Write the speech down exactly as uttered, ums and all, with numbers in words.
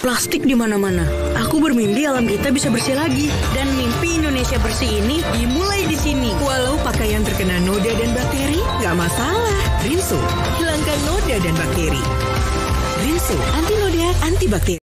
Plastik di mana-mana. Aku bermimpi alam kita bisa bersih lagi. Dan mimpi Indonesia bersih ini dimulai di sini. Walau pakaian terkena noda dan bakteri, nggak masalah. Rinso, hilangkan noda dan bakteri. Rinso, anti noda, anti bakteri.